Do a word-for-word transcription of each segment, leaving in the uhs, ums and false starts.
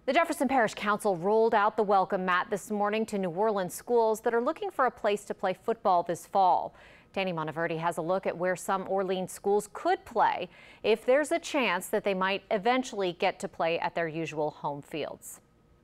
The Jefferson Parish Council rolled out the welcome mat this morning to New Orleans schools that are looking for a place to play football this fall. Danny Monteverde has a look at where some Orleans schools could play if there's a chance that they might eventually get to play at their usual home fields.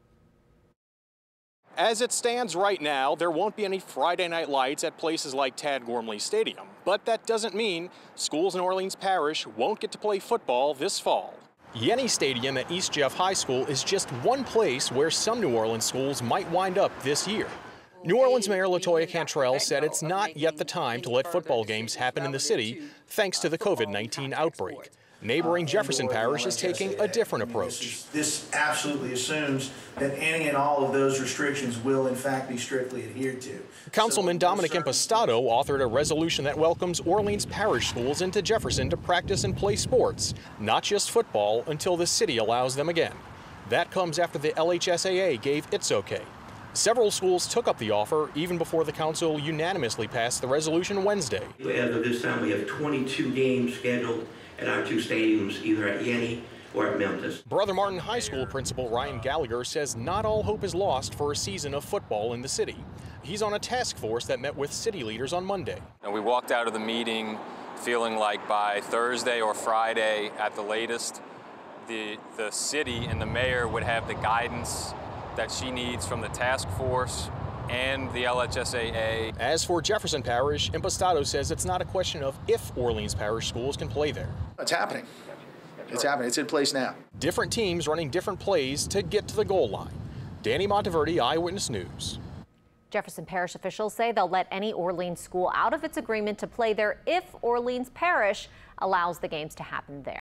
As it stands right now, there won't be any Friday night lights at places like Tad Gormley Stadium. But that doesn't mean schools in Orleans Parish won't get to play football this fall. Yenny Stadium at East Jeff High School is just one place where some New Orleans schools might wind up this year. New Orleans Mayor LaToya Cantrell said it's not yet the time to let football games happen in the city thanks to the COVID nineteen outbreak. Neighboring Jefferson Parish is taking a different approach. This absolutely assumes that any and all of those restrictions will in fact be strictly adhered to. Councilman so, Dominic Impastato authored a resolution that welcomes Orleans Parish schools into Jefferson to practice and play sports, not just football, until the city allows them again. That comes after the L H S A A gave its okay. Several schools took up the offer even before the council unanimously passed the resolution Wednesday. As of this time, we have twenty-two games scheduled at our two stadiums, either at Yenny or at Memphis. Brother Martin High School principal Ryan Gallagher says not all hope is lost for a season of football in the city. He's on a task force that met with city leaders on Monday. And we walked out of the meeting feeling like by Thursday or Friday at the latest, the, the city and the mayor would have the guidance that she needs from the task force and the L H S A A. As for Jefferson Parish, Impastato says it's not a question of if Orleans Parish schools can play there. It's happening. It's happening. It's in place now. Different teams running different plays to get to the goal line. Danny Monteverde, Eyewitness News. Jefferson Parish officials say they'll let any Orleans school out of its agreement to play there if Orleans Parish allows the games to happen there.